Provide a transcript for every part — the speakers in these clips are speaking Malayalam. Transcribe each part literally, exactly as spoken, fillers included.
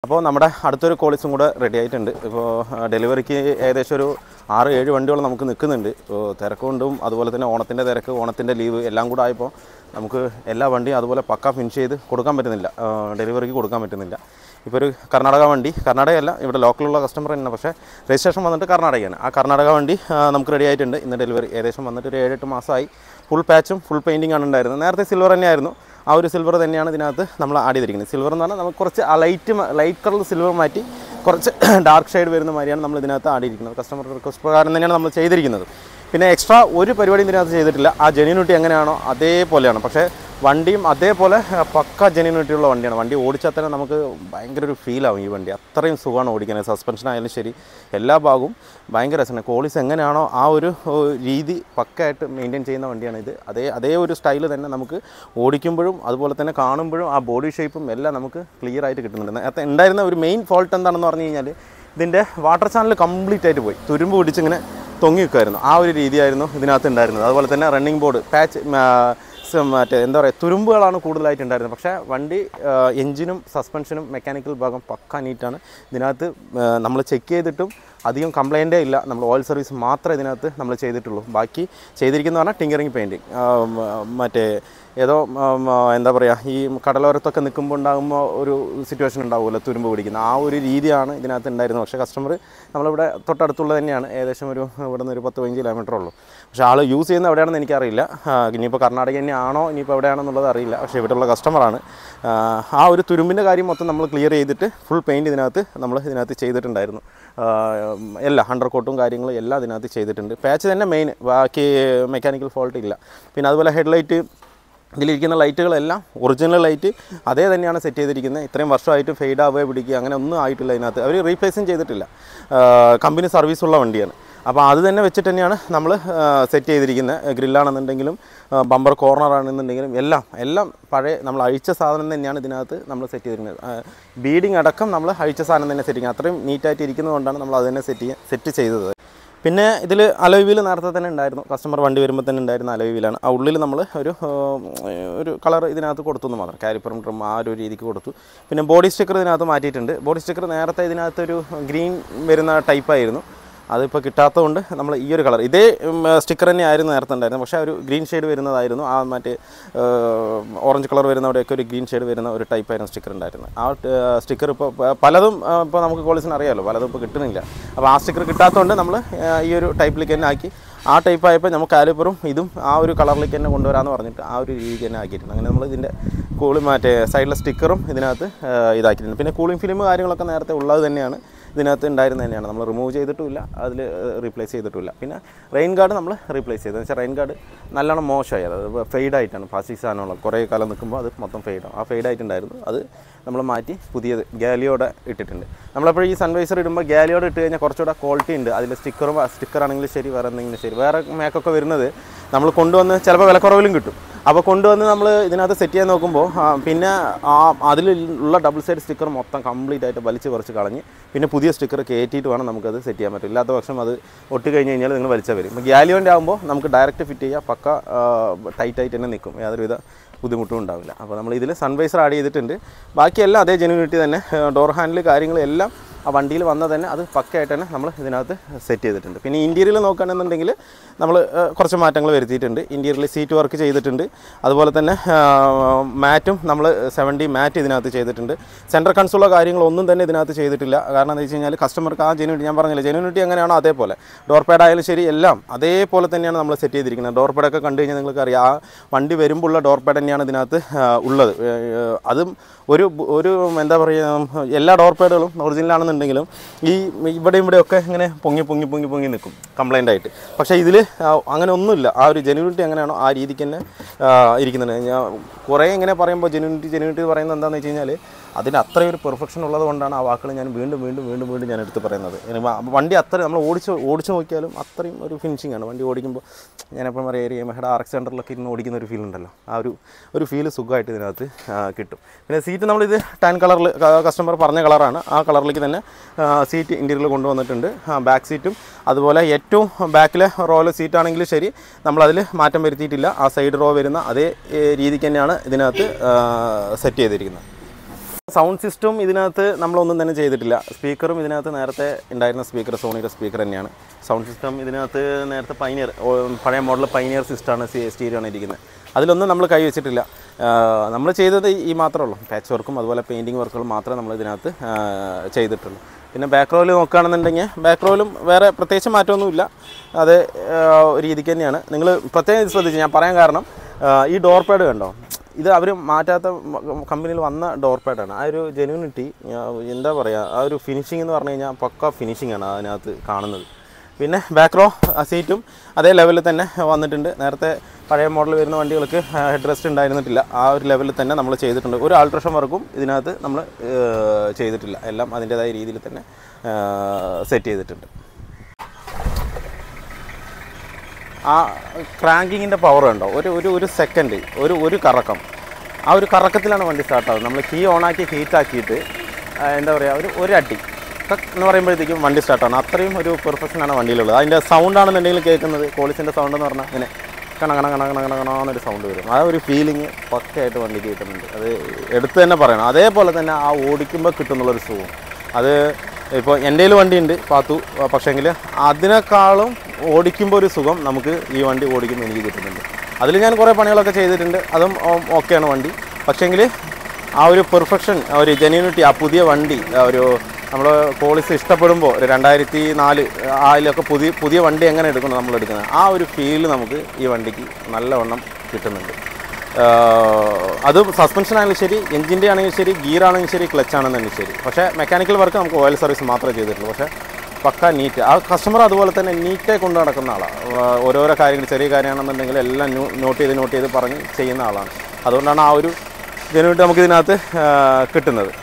അപ്പോൾ നമ്മുടെ അടുത്തൊരു കോളേജും കൂടെ റെഡി ആയിട്ടുണ്ട്. ഇപ്പോൾ ഡെലിവറിക്ക് ഏകദേശം ഒരു ആറ് ഏഴ് വണ്ടിയോളം നമുക്ക് നിൽക്കുന്നുണ്ട്. ഇപ്പോൾ തിരക്കുകൊണ്ടും അതുപോലെ തന്നെ ഓണത്തിൻ്റെ തിരക്ക്, ഓണത്തിൻ്റെ ലീവ് എല്ലാം കൂടെ ആയപ്പോൾ നമുക്ക് എല്ലാ വണ്ടിയും അതുപോലെ പക്ക ഫിനിഷ് ചെയ്ത് കൊടുക്കാൻ പറ്റുന്നില്ല, ഡെലിവറിക്ക് കൊടുക്കാൻ പറ്റുന്നില്ല. ഇപ്പോൾ ഒരു കർണാടക വണ്ടി, കർണാടകയല്ല ഇവിടെ ലോക്കലുള്ള കസ്റ്റമർ തന്നെ, പക്ഷേ രജിസ്ട്രേഷൻ വന്നിട്ട് കർണാടകയാണ്. ആ കർണാടക വണ്ടി നമുക്ക് റെഡി ആയിട്ടുണ്ട്. ഇന്ന് ഡെലിവറി ഏകദേശം വന്നിട്ട് ഒരു ഏഴെട്ട് മാസമായി. ഫുൾ പാച്ചും ഫുൾ പെയിൻറ്റിംഗ് ആണ് ഉണ്ടായിരുന്നത്. നേരത്തെ സിൽവർ തന്നെയായിരുന്നു. ആ ഒരു സിൽവർ തന്നെയാണ് ഇതിനകത്ത് നമ്മൾ ആഡ് ചെയ്തിരിക്കുന്നത്. സിൽവർ എന്ന് പറഞ്ഞാൽ നമുക്ക് കുറച്ച് ആ ലൈറ്റ് ലൈറ്റ് കളർ സിൽവർ മാറ്റി കുറച്ച് ഡാർക്ക് ഷെയ്ഡ് വരുന്ന മാതിരിയാണ് നമ്മൾ ഇതിനകത്ത് ആഡ് ചെയ്തിരിക്കുന്നത്. കസ്റ്റമർ റിക്വസ്റ്റ് പ്രകാരം തന്നെയാണ് നമ്മൾ ചെയ്തിരിക്കുന്നത്. പിന്നെ എക്സ്ട്രാ ഒരു പരിപാടിയും ഇതിനകത്ത് ചെയ്തിട്ടില്ല. ആ ജെന്യൂനിറ്റി എങ്ങനെയാണോ അതേപോലെയാണ്. പക്ഷേ വണ്ടിയും അതേപോലെ പക്ക ജെന്യൂനിറ്റി ഉള്ള വണ്ടിയാണ്. വണ്ടി ഓടിച്ചാൽ തന്നെ നമുക്ക് ഭയങ്കര ഒരു ഫീലാവും ഈ വണ്ടി. അത്രയും സുഖമാണ് ഓടിക്കാൻ. സസ്പെൻഷൻ ആയാലും ശരി, എല്ലാ ഭാഗവും ഭയങ്കര രസമാണ്. കോളീസ് എങ്ങനെയാണോ ആ ഒരു രീതി പക്കയായിട്ട് മെയിൻറ്റെയിൻ ചെയ്യുന്ന വണ്ടിയാണ് ഇത്. അതേ അതേ ഒരു സ്റ്റൈൽ തന്നെ നമുക്ക് ഓടിക്കുമ്പോഴും അതുപോലെ തന്നെ കാണുമ്പോഴും ആ ബോഡി ഷേപ്പും എല്ലാം നമുക്ക് ക്ലിയർ ആയിട്ട് കിട്ടുന്നുണ്ട്. നേരത്തെ ഉണ്ടായിരുന്ന ഒരു മെയിൻ ഫോൾട്ട് എന്താണെന്ന് പറഞ്ഞു കഴിഞ്ഞാൽ ഇതിൻ്റെ വാട്ടർ ചാനൽ കംപ്ലീറ്റ് ആയിട്ട് പോയി, തുരുമ്പ് പിടിച്ചിങ്ങനെ തൊങ്ങി വെക്കുമായിരുന്നു. ആ ഒരു രീതിയായിരുന്നു ഇതിനകത്ത് ഉണ്ടായിരുന്നത്. അതുപോലെ തന്നെ റണ്ണിങ് ബോർഡ് പാച്ച് മറ്റേ എന്താ പറയുക തുരുമ്പുകളാണ് കൂടുതലായിട്ട് ഉണ്ടായിരുന്നത്. പക്ഷേ വണ്ടി എഞ്ചിനും സസ്പെൻഷനും മെക്കാനിക്കൽ ഭാഗം പക്ക നീറ്റാണ്. ഇതിനകത്ത് നമ്മൾ ചെക്ക് ചെയ്തിട്ടും അധികം കംപ്ലൈൻറ്റേ ഇല്ല. നമ്മൾ ഓയിൽ സർവീസ് മാത്രമേ ഇതിനകത്ത് നമ്മൾ ചെയ്തിട്ടുള്ളൂ. ബാക്കി ചെയ്തിരിക്കുന്ന പറഞ്ഞാൽ ടിങ്കറിങ് പെയിൻറ്റിങ്, മറ്റേ ഏതോ എന്താ പറയുക ഈ കടലോരത്തൊക്കെ നിൽക്കുമ്പോൾ ഉണ്ടാകുമ്പോൾ ഒരു സിറ്റുവേഷൻ ഉണ്ടാവുമല്ലോ തുരുമ്പ് പിടിക്കുന്ന, ആ ഒരു രീതിയാണ് ഇതിനകത്ത് ഉണ്ടായിരുന്നത്. പക്ഷേ കസ്റ്റമർ നമ്മളിവിടെ തൊട്ടടുത്തുള്ളത് തന്നെയാണ്. ഏകദേശം ഒരു ഇവിടെ നിന്ന് ഒരു പത്ത് പതിനഞ്ച് കിലോമീറ്റർ ഉള്ളൂ. പക്ഷേ ആൾ യൂസ് ചെയ്യുന്നത് എവിടെയാണെന്ന് എനിക്കറിയില്ല. ഇനിയിപ്പോൾ കർണാടക തന്നെയാണോ ഇനിയിപ്പോൾ എവിടെയാണെന്നുള്ളത് അറിയില്ല. പക്ഷേ ഇവിടെയുള്ള കസ്റ്റമറാണ്. ആ ഒരു തുരുമ്പിൻ്റെ കാര്യം മൊത്തം നമ്മൾ ക്ലിയർ ചെയ്തിട്ട് ഫുൾ പെയിൻറ്റ് ഇതിനകത്ത് നമ്മൾ ഇതിനകത്ത് ചെയ്തിട്ടുണ്ടായിരുന്നു. എല്ലാം അണ്ടർ കോട്ടും കാര്യങ്ങളും എല്ലാം ഇതിനകത്ത് ചെയ്തിട്ടുണ്ട്. പാച്ച് തന്നെ മെയിൻ, ബാക്കി മെക്കാനിക്കൽ ഫോൾട്ട് ഇല്ല. പിന്നെ അതുപോലെ ഹെഡ്ലൈറ്റ്, ഇതിലിരിക്കുന്ന ലൈറ്റുകളെല്ലാം ഒറിജിനൽ ലൈറ്റ് അതേ തന്നെയാണ് സെറ്റ് ചെയ്തിരിക്കുന്നത്. ഇത്രയും വർഷമായിട്ട് ഫെയ്ഡ് ആവുക പിടിക്കുക അങ്ങനെ ഒന്നും ആയിട്ടില്ല. ഇതിനകത്ത് അവർ റീപ്ലേസും ചെയ്തിട്ടില്ല. കമ്പനി സർവീസുള്ള വണ്ടിയാണ്. അപ്പോൾ അത് തന്നെ വെച്ചിട്ട് തന്നെയാണ് നമ്മൾ സെറ്റ് ചെയ്തിരിക്കുന്നത്. ഗ്രില്ലാണെന്നുണ്ടെങ്കിലും ബമ്പർ കോർണറാണെന്നുണ്ടെങ്കിലും എല്ലാം എല്ലാം പഴയ നമ്മൾ അഴിച്ച സാധനം തന്നെയാണ് ഇതിനകത്ത് നമ്മൾ സെറ്റ് ചെയ്തിരിക്കുന്നത്. ബീഡിങ് അടക്കം നമ്മൾ അഴിച്ച സാധനം തന്നെ സെറ്റ് ചെയ്യുന്നത്. അത്രയും നീറ്റായിട്ട് ഇരിക്കുന്നതുകൊണ്ടാണ് നമ്മൾ അത് തന്നെ സെറ്റ് സെറ്റ് ചെയ്തത്. പിന്നെ ഇതിൽ അലോയ് വീൽ നേരത്തെ തന്നെ ഉണ്ടായിരുന്നു. കസ്റ്റമർ വണ്ടി വരുമ്പോൾ തന്നെ ഉണ്ടായിരുന്ന അലോയ് വീലാണ്. ആ ഉള്ളിൽ നമ്മൾ ഒരു ഒരു കളർ ഇതിനകത്ത് കൊടുത്തു എന്ന് മാത്രം, കാലിപ്പറും ട്രിം ആ ഒരു രീതിക്ക് കൊടുത്തു. പിന്നെ ബോഡി സ്റ്റിക്കർ ഇതിനകത്ത് മാറ്റിയിട്ടുണ്ട്. ബോഡി സ്റ്റിക്കർ നേരത്തെ ഇതിനകത്തൊരു ഗ്രീൻ വരുന്ന ടൈപ്പായിരുന്നു. അതിപ്പോൾ കിട്ടാത്തതുകൊണ്ട് നമ്മൾ ഈ ഒരു കളർ, ഇതേ സ്റ്റിക്കർ തന്നെ ആയിരുന്നു നേരത്തെ ഉണ്ടായിരുന്നത്. പക്ഷേ ഒരു ഗ്രീൻ ഷെയ്ഡ് വരുന്നതായിരുന്നു. ആ മറ്റേ ഓറഞ്ച് കളർ വരുന്നവിടെയൊക്കെ ഒരു ഗ്രീൻ ഷെയ്ഡ് വരുന്ന ഒരു ടൈപ്പായിരുന്നു സ്റ്റിക്കർ ഉണ്ടായിരുന്നത്. ആ സ്റ്റിക്കർ ഇപ്പോൾ പലതും ഇപ്പോൾ നമുക്ക് കോളേജിന് അറിയാമല്ലോ, പലതും ഇപ്പോൾ കിട്ടുന്നില്ല. അപ്പോൾ ആ സ്റ്റിക്കർ കിട്ടാത്തതുകൊണ്ട് നമ്മൾ ഈ ഒരു ടൈപ്പിലേക്ക് തന്നെ ആക്കി. ആ ടൈപ്പ് ആയപ്പോൾ നമുക്ക് കാലിപ്പറും ഇതും ആ ഒരു കളറിലേക്ക് തന്നെ കൊണ്ടുവരാമെന്ന് പറഞ്ഞിട്ട് ആ ഒരു രീതിക്ക് തന്നെ ആക്കിയിട്ടുണ്ട്. അങ്ങനെ നമ്മൾ ഇതിൻ്റെ കൂളിംഗ് മറ്റേ സൈഡിലെ സ്റ്റിക്കറും ഇതിനകത്ത് ഇതാക്കിയിട്ടുണ്ട്. പിന്നെ കൂളിംഗ് ഫിലിം കാര്യങ്ങളൊക്കെ നേരത്തെ ഉള്ളത് തന്നെയാണ്, ഇതിനകത്ത് ഉണ്ടായിരുന്നത് തന്നെയാണ്. നമ്മൾ റിമൂവ് ചെയ്തിട്ടുമില്ല, അതിൽ റീപ്ലേസ് ചെയ്തിട്ടുമില്ല. പിന്നെ റെയിൻ ഗാർഡ് നമ്മൾ റീപ്ലേസ് ചെയ്തത് വെച്ചാൽ റെയിൻ ഗാർഡ് നല്ലോണം മോശമായി, അത് ഫെയ്ഡായിട്ടാണ്. പ്ലാസ്റ്റിക് സാധനമുള്ള കുറേ കാലം നിൽക്കുമ്പോൾ അത് മൊത്തം ഫെയ്ഡാവും. ആ ഫെയ്ഡായിട്ടുണ്ടായിരുന്നു, അത് നമ്മൾ മാറ്റി പുതിയത് ഗാലിയോടെ ഇട്ടിട്ടുണ്ട്. നമ്മളെപ്പോഴും ഈ സൺവൈസർ ഇടുമ്പോൾ ഗാലിയോടെ ഇട്ട് കഴിഞ്ഞാൽ കുറച്ചുകൂടെ ക്വാളിറ്റി ഉണ്ട്. അതിൽ സ്റ്റിക്കറും സ്റ്റിക്കറാണെങ്കിലും ശരി, വേറെ എന്തെങ്കിലും ശരി, വേറെ മേക്കൊക്കെ വരുന്നത് നമ്മൾ കൊണ്ടുവന്ന് ചിലപ്പോൾ വിലക്കുറവിലും കിട്ടും. അപ്പോൾ കൊണ്ടുവന്ന് നമ്മൾ ഇതിനകത്ത് സെറ്റ് ചെയ്യാൻ നോക്കുമ്പോൾ പിന്നെ ആ അതിലുള്ള ഡബിൾ സൈഡ് സ്റ്റിക്കർ മൊത്തം കംപ്ലീറ്റ് ആയിട്ട് വലിച്ച് കുറച്ച് കളഞ്ഞ് പിന്നെ പുതിയ സ്റ്റിക്കർ കയറ്റിയിട്ട് വേണം നമുക്കത് സെറ്റ് ചെയ്യാൻ പറ്റും. ഇല്ലാത്ത പക്ഷം അത് ഒട്ടി കഴിഞ്ഞ് കഴിഞ്ഞാൽ നിങ്ങൾ വലിച്ചാൽ വരും. ഇപ്പോൾ ഗാലിയോൻ്റെ ആകുമ്പോൾ നമുക്ക് ഡയറക്റ്റ് ഫിറ്റ് ചെയ്യുക, പക്ക ടൈറ്റായിട്ട് തന്നെ നിൽക്കും, യാതൊരുവിധ ബുദ്ധിമുട്ടും ഉണ്ടാവില്ല. അപ്പോൾ നമ്മൾ ഇതിൽ സൺവൈസർ ആഡ് ചെയ്തിട്ടുണ്ട്. ബാക്കിയെല്ലാം അതേ ജെന്യൂനിറ്റി തന്നെ. ഡോർ ഹാൻഡിൽ കാര്യങ്ങളെല്ലാം ആ വണ്ടിയിൽ വന്നാൽ തന്നെ അത് പക്കയായിട്ട് തന്നെ നമ്മൾ ഇതിനകത്ത് സെറ്റ് ചെയ്തിട്ടുണ്ട്. പിന്നെ ഇൻറ്റീരിയൽ നോക്കുകയാണെന്നുണ്ടെങ്കിൽ നമ്മൾ കുറച്ച് മാറ്റങ്ങൾ വരുത്തിയിട്ടുണ്ട്. ഇൻറ്റീരിയൽ സീറ്റ് വർക്ക് ചെയ്തിട്ടുണ്ട്. അതുപോലെ തന്നെ മാറ്റും നമ്മൾ സെവൻറ്റി മാറ്റ് ഇതിനകത്ത് ചെയ്തിട്ടുണ്ട്. സെൻട്രൽ കൺസോളോ കാര്യങ്ങളൊന്നും തന്നെ ഇതിനകത്ത് ചെയ്തിട്ടില്ല. കാരണം എന്താ വെച്ച് കഴിഞ്ഞാൽ കസ്റ്റമർക്ക് ആ ജെന്യൂനിറ്റി, ഞാൻ പറഞ്ഞില്ല ജെന്യൂനിറ്റി എങ്ങനെയാണോ അതേപോലെ ഡോർ പാഡ് ആയാലും ശരി എല്ലാം അതേപോലെ തന്നെയാണ് നമ്മൾ സെറ്റ് ചെയ്തിരിക്കുന്നത്. ഡോർ പാഡൊക്കെ കണ്ടു കഴിഞ്ഞാൽ നിങ്ങൾക്ക് അറിയാം, ആ വണ്ടി വരുമ്പോഴുള്ള ഡോർ പാഡ് തന്നെയാണ് ഇതിനകത്ത് ഉള്ളത്. അതും ഒരു ഒരു എന്താ പറയുക, എല്ലാ ഡോർ പാഡുകളും ഒറിജിനലാണെന്നുണ്ടെങ്കിലും ഈ ഇവിടെയും ഇവിടെയൊക്കെ ഇങ്ങനെ പൊങ്ങി പൊങ്ങി പൊങ്ങി പൊങ്ങി നിൽക്കും കംപ്ലൈൻ്റ് ആയിട്ട്. പക്ഷേ ഇതിൽ അങ്ങനെ ഒന്നുമില്ല. ആ ഒരു ജെന്യൂനിറ്റി എങ്ങനെയാണോ ആ രീതിക്ക് തന്നെ ഇരിക്കുന്നുണ്ട്. ഞാൻ കുറേ ഇങ്ങനെ പറയുമ്പോൾ ജെന്യൂനിറ്റി ജെന്യൂനിറ്റി പറയുന്നത് എന്താണെന്ന് വെച്ച് കഴിഞ്ഞാൽ അതിന് അത്രയും ഒരു പെർഫെക്ഷൻ ഉള്ളത് കൊണ്ടാണ് ആ വാക്കുകൾ ഞാൻ വീണ്ടും വീണ്ടും വീണ്ടും വീണ്ടും ഞാൻ എടുത്ത് പറയുന്നത്. വണ്ടി അത്ര നമ്മൾ ഓടിച്ച് ഓടിച്ച് നോക്കിയാലും അത്രയും ഒരു ഫിനിഷിംഗ് ആണ് വണ്ടി ഓടിക്കുമ്പോൾ. ഞാനെപ്പം പറയാം ഏരിയ മെഹഡ ആർ എക്സ് സെൻറ്ററിലൊക്കെ ഇരുന്ന് ഓടിക്കുന്ന ഒരു ഫീൽ ഉണ്ടല്ലോ, ആ ഒരു ഒരു ഫീല് സുഖമായിട്ട് ഇതിനകത്ത് കിട്ടും. പിന്നെ സീറ്റ് നമ്മളിത് ടാൻ കളറിൽ കസ്റ്റമർ പറഞ്ഞ കളറാണ്, ആ കളറിലേക്ക് തന്നെ സീറ്റ് ഇൻറ്റീരിയറിൽ കൊണ്ടുവന്നിട്ടുണ്ട്. ബാക്ക് സീറ്റും അതുപോലെ ഏറ്റവും ബാക്കിലെ റോയിലെ സീറ്റാണെങ്കിലും ശരി നമ്മളതിൽ മാറ്റം വരുത്തിയിട്ടില്ല. ആ സൈഡ് റോ വരുന്ന അതേ രീതിക്ക് തന്നെയാണ് ഇതിനകത്ത് സെറ്റ് ചെയ്തിരിക്കുന്നത്. സൗണ്ട് സിസ്റ്റം ഇതിനകത്ത് നമ്മളൊന്നും തന്നെ ചെയ്തിട്ടില്ല. സ്പീക്കറും ഇതിനകത്ത് നേരത്തെ ഉണ്ടായിരുന്ന സ്പീക്കർ സോണിയുടെ സ്പീക്കർ തന്നെയാണ്. സൗണ്ട് സിസ്റ്റം ഇതിനകത്ത് നേരത്തെ പൈനിയർ പഴയ മോഡൽ പൈനിയർ സിസ്റ്റമാണ് സ്റ്റീരിയോ ആണ് ഇരിക്കുന്നത്. അതിലൊന്നും നമ്മൾ കൈ വെച്ചിട്ടില്ല. നമ്മൾ ചെയ്തത് ഈ മാത്രമേ ഉള്ളൂ. പാച്ച് വർക്കും അതുപോലെ പെയിൻറ്റിങ് വർക്കുകളും മാത്രമേ നമ്മൾ ഇതിനകത്ത് ചെയ്തിട്ടുള്ളൂ. പിന്നെ ബാക്ക് റോയിൽ നോക്കുകയാണെന്നുണ്ടെങ്കിൽ ബാക്ക് റോയിലും വേറെ പ്രത്യേകിച്ച് മാറ്റമൊന്നുമില്ല. അത് രീതിക്ക് തന്നെയാണ്. നിങ്ങൾ പ്രത്യേകം ശ്രദ്ധിച്ച് ഞാൻ പറയാൻ കാരണം ഈ ഡോർ പാഡ് കണ്ടോ, ഇത് അവർ മാറ്റാത്ത കമ്പനിയിൽ വന്ന ഡോർ പാഡാണ്. ആ ഒരു ജെന്യൂനിറ്റി എന്താ പറയുക, ആ ഒരു ഫിനിഷിംഗ് എന്ന് പറഞ്ഞു കഴിഞ്ഞാൽ പക്ക ഫിനിഷിംഗ് ആണ് അതിനകത്ത് കാണുന്നത്. പിന്നെ ബാക്ക് റോ സീറ്റും അതേ ലെവലിൽ തന്നെ വന്നിട്ടുണ്ട്. നേരത്തെ പഴയ മോഡൽ വരുന്ന വണ്ടികൾക്ക് ഹെഡ് റെസ്റ്റ് ഉണ്ടായിരുന്നിട്ടില്ല. ആ ഒരു ലെവലിൽ തന്നെ നമ്മൾ ചെയ്തിട്ടുണ്ട്. ഒരു ആൾട്രേഷൻ വർക്കും ഇതിനകത്ത് നമ്മൾ ചെയ്തിട്ടില്ല. എല്ലാം അതിൻ്റേതായ രീതിയിൽ തന്നെ സെറ്റ് ചെയ്തിട്ടുണ്ട്. ആ ക്രാങ്കിങ്ങിൻ്റെ പവർ ഉണ്ടോ, ഒരു ഒരു ഒരു സെക്കൻഡ് ഒരു ഒരു കറക്കം, ആ ഒരു കറക്കത്തിലാണ് വണ്ടി സ്റ്റാർട്ടാവുന്നത്. നമ്മൾ കീ ഓണാക്കി ഹീറ്റാക്കിയിട്ട് എന്താ പറയുക, ഒരു ഒരു അടി എന്ന് പറയുമ്പോഴത്തേക്കും വണ്ടി സ്റ്റാർട്ടാണ്. അത്രയും ഒരു പെർഫെക്ഷനാണ് വണ്ടിയിലുള്ളത്. അതിൻ്റെ സൗണ്ടാണെന്നുണ്ടെങ്കിൽ കേൾക്കുന്നത് കോളിസിൻ്റെ സൗണ്ട് എന്ന് പറഞ്ഞാൽ ഇങ്ങനെ കണ കണ കണ കണ കണ കണന്നൊരു സൗണ്ട് വരും. ആ ഒരു ഫീലിംഗ് പക്കയായിട്ട് വണ്ടിക്ക് കിട്ടുന്നുണ്ട്. അത് എടുത്ത് തന്നെ പറയണം. അതേപോലെ തന്നെ ആ ഓടിക്കുമ്പോൾ കിട്ടുന്നുള്ളൊരു സുഖം, അത് ഇപ്പോൾ എൻ്റെ കയ്യിൽ വണ്ടിയുണ്ട് പാത്തു, പക്ഷേങ്കിൽ അതിനേക്കാളും ഓടിക്കുമ്പോൾ ഒരു സുഖം നമുക്ക് ഈ വണ്ടി ഓടിക്കുമ്പോൾ എനിക്ക് കിട്ടുന്നുണ്ട്. അതിൽ ഞാൻ കുറേ പണികളൊക്കെ ചെയ്തിട്ടുണ്ട്, അതും ഓക്കെയാണ് വണ്ടി. പക്ഷേങ്കിൽ ആ ഒരു പെർഫെക്ഷൻ, ആ ഒരു ജെന്യൂനിറ്റി, ആ പുതിയ വണ്ടി, ആ ഒരു നമ്മൾ കോളിസ് ഇഷ്ടപ്പെടുമ്പോൾ ഒരു രണ്ടായിരത്തി നാല് അതിലൊക്കെ പുതിയ പുതിയ വണ്ടി എങ്ങനെ എടുക്കണം നമ്മൾ എടുക്കുന്നത്, ആ ഒരു ഫീൽ നമുക്ക് ഈ വണ്ടിക്ക് നല്ലവണ്ണം കിട്ടുന്നുണ്ട്. അതും സസ്പെൻഷൻ ആണെങ്കിലും ശരി, എഞ്ചിൻ്റെ ആണെങ്കിലും ശരി, ഗിയർ ആണെങ്കിലും ശരി, ക്ലച്ച് ആണെന്നുണ്ടെങ്കിൽ ശരി. പക്ഷേ മെക്കാനിക്കൽ വർക്ക് നമുക്ക് ഓയിൽ സർവീസ് മാത്രമേ ചെയ്തിട്ടുള്ളൂ. പക്ഷേ പക്ക നീറ്റ്, ആ കസ്റ്റമർ അതുപോലെ തന്നെ നീറ്റായി കൊണ്ടു നടക്കുന്ന ആളാണ്. ഓരോരോ കാര്യങ്ങൾ, ചെറിയ കാര്യമാണെന്നുണ്ടെങ്കിൽ എല്ലാം നോട്ട് ചെയ്ത് നോട്ട് ചെയ്ത് പറഞ്ഞ് ചെയ്യുന്ന ആളാണ്. അതുകൊണ്ടാണ് ആ ഒരു ജെന്യൂനിറ്റി നമുക്ക് ഇതിനകത്ത് കിട്ടുന്നത്.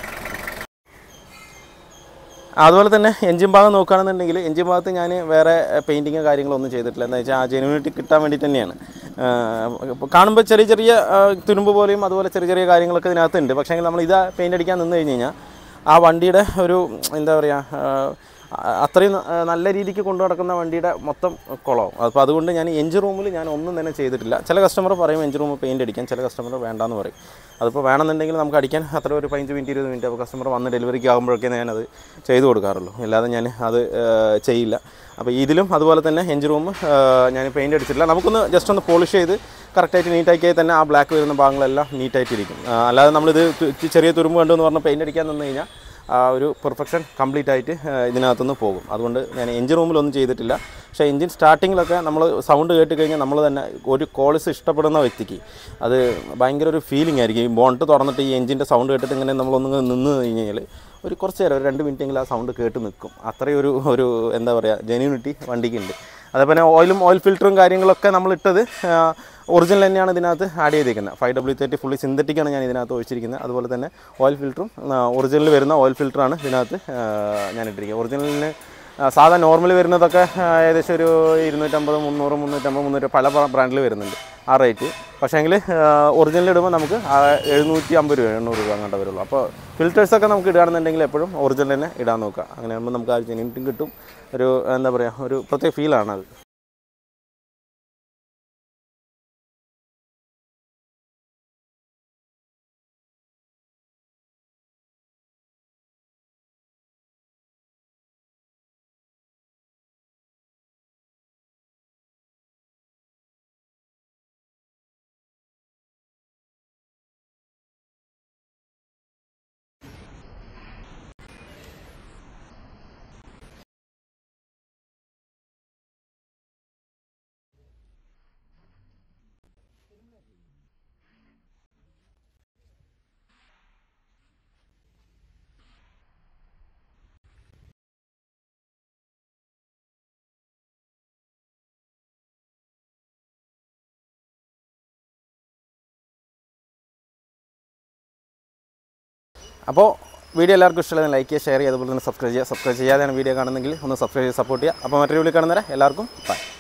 അതുപോലെ തന്നെ എഞ്ചിൻ ഭാഗം നോക്കുകയാണെന്നുണ്ടെങ്കിൽ എഞ്ചിൻ ഭാഗത്ത് ഞാൻ വേറെ പെയിൻറ്റിങ്ങോ കാര്യങ്ങളൊന്നും ചെയ്തിട്ടില്ല. എന്താ വെച്ചാൽ ആ ജെന്യൂനിറ്റി കിട്ടാൻ വേണ്ടി തന്നെയാണ്. കാണുമ്പോൾ ചെറിയ ചെറിയ തുരുമ്പ് പോലെയും അതുപോലെ ചെറിയ ചെറിയ കാര്യങ്ങളൊക്കെ ഇതിനകത്തുണ്ട്. പക്ഷേ നമ്മൾ ഇത് പെയിൻ്റ് അടിക്കാൻ നിന്ന് കഴിഞ്ഞ് കഴിഞ്ഞാൽ ആ വണ്ടിയുടെ ഒരു എന്താ പറയുക, അത്രയും നല്ല രീതിക്ക് കൊണ്ടു നടക്കുന്ന വണ്ടിയുടെ മൊത്തം കുളവും. അപ്പോൾ അതുകൊണ്ട് ഞാൻ എഞ്ചിൻ റൂമിൽ ഞാൻ ഒന്നും തന്നെ ചെയ്തിട്ടില്ല. ചില കസ്റ്റമർ പറയും എഞ്ചിൻ റൂമിൽ പെയിൻറ്റ് അടിക്കാൻ, ചില കസ്റ്റമർ വേണ്ടാന്ന് പറയും. അതിപ്പോൾ വേണമെന്നുണ്ടെങ്കിൽ നമുക്ക് അടിക്കാൻ അത്ര ഒരു പതിനഞ്ച് മിനിറ്റ് ഇരുപത് മിനിറ്റ് അപ്പോൾ കസ്റ്റമർ വന്ന് ഡെലിവറിക്ക് ആകുമ്പോഴൊക്കെ ഞാനത് ചെയ്ത് കൊടുക്കാറുള്ളൂ. അല്ലാതെ ഞാൻ അത് ചെയ്യില്ല. അപ്പോൾ ഇതിലും അതുപോലെ തന്നെ എഞ്ചിൻ റൂം ഞാൻ പെയിൻറ്റ് അടിച്ചിട്ടില്ല. നമുക്കൊന്ന് ജസ്റ്റ് ഒന്ന് പോളിഷ് ചെയ്ത് കറക്റ്റായിട്ട് നീറ്റാക്കിയാൽ തന്നെ ആ ബ്ലാക്ക് വരുന്ന ഭാഗങ്ങളെല്ലാം നീറ്റായിട്ടിരിക്കും. അല്ലാതെ നമ്മളിത് ചെറിയ തുരുമ്പ് കണ്ടു എന്ന് പറഞ്ഞാൽ പെയിൻറ്റ് അടിക്കാൻ നിന്ന് കഴിഞ്ഞാൽ ആ ഒരു പെർഫെക്ഷൻ കംപ്ലീറ്റ് ആയിട്ട് ഇതിനകത്തുനിന്ന് പോകും. അതുകൊണ്ട് ഞാൻ എഞ്ചിൻ റൂമിലൊന്നും ചെയ്തിട്ടില്ല. പക്ഷേ എഞ്ചിൻ സ്റ്റാർട്ടിങ്ങിലൊക്കെ നമ്മൾ സൗണ്ട് കേട്ട് കഴിഞ്ഞാൽ നമ്മൾ തന്നെ ഒരു കോളിസ് ഇഷ്ടപ്പെടുന്ന വ്യക്തിക്ക് അത് ഭയങ്കര ഒരു ഫീലിംഗ് ആയിരിക്കും. ഈ ബോണ്ട് തുറന്നിട്ട് ഈ എഞ്ചിൻ്റെ സൗണ്ട് കേട്ടിട്ട് ഇങ്ങനെ നമ്മളൊന്ന് നിന്ന് കഴിഞ്ഞാൽ ഒരു കുറച്ച് നേരം ഒരു രണ്ട് മിനിറ്റെങ്കിലും ആ സൗണ്ട് കേട്ട് നിൽക്കും. അത്രയും ഒരു ഒരു എന്താ പറയുക ജെന്യൂനിറ്റി വണ്ടിക്കുണ്ട്. അതേപോലെ ഓയിലും ഓയിൽ ഫിൽറ്ററും കാര്യങ്ങളൊക്കെ നമ്മളിട്ടത് ഒറിജിനൽ തന്നെയാണ് ഇതിനകത്ത് ആഡ് ചെയ്തിരിക്കുന്നത്. ഫൈവ് ഡബ്ല്യു തേർട്ടി ഫുള്ളി സിന്തറ്റിക്കാണ് ഞാൻ ഇതിനകത്ത് ഒഴിച്ചിരിക്കുന്നത്. അതുപോലെ തന്നെ ഓയിൽ ഫിൽറ്ററും ഒറിജിനൽ വരുന്ന ഓയിൽ ഫിൽറ്ററാണ് ഇതിനകത്ത് ഞാൻ ഇട്ടിരിക്കുന്നത്. ഒറിജിനലിന് സാധാ നോർമൽ വരുന്നതൊക്കെ ഏകദേശം ഒരു ഇരുന്നൂറ്റമ്പത് മുന്നൂറ് മുന്നൂറ്റമ്പത് മുന്നൂറ് പല ബ്രാൻഡിൽ വരുന്നുണ്ട് ആ റേറ്റ്. പക്ഷേങ്കിൽ ഒറിജിനൽ ഇടുമ്പോൾ നമുക്ക് എഴുന്നൂറ്റി അമ്പത് രൂപ എണ്ണൂറ് രൂപ അങ്ങോട്ട് വരുള്ളൂ. അപ്പോൾ ഫിൽറ്റേഴ്സൊക്കെ നമുക്ക് ഇടുകയാണെന്നുണ്ടെങ്കിൽ എപ്പോഴും ഒറിജിനൽ തന്നെ ഇടാൻ നോക്കുക. അങ്ങനെ ആകുമ്പോൾ നമുക്ക് ആ ജെന്യൂനിറ്റി കിട്ടും. ഒരു എന്താ പറയുക, ഒരു പ്രത്യേക ഫീലാണത്. അപ്പോൾ വീഡിയോ എല്ലാവർക്കും ഇഷ്ടമുള്ളത് ലൈക്ക് ചെയ്യുക, ഷെയർ ചെയ്യുക, അതുപോലെ തന്നെ സബ്സ്ക്രൈബ് ചെയ്യുക. സബ്സ്ക്രൈബ് ചെയ്യാതെയാണ് വീഡിയോ കാണുന്നെങ്കിൽ ഒന്ന് സബ്സ്ക്രൈബ് ചെയ്ത് സപ്പോർട്ട് ചെയ്യുക. അപ്പോൾ മറ്റൊരു വീഡിയോ കാണുന്നവരെ എല്ലാവർക്കും ബൈ.